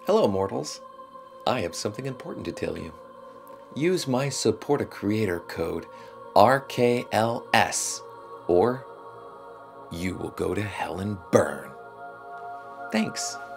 Hello, mortals. I have something important to tell you. Use my Support a Creator code Rkls, or you will go to hell and burn. Thanks.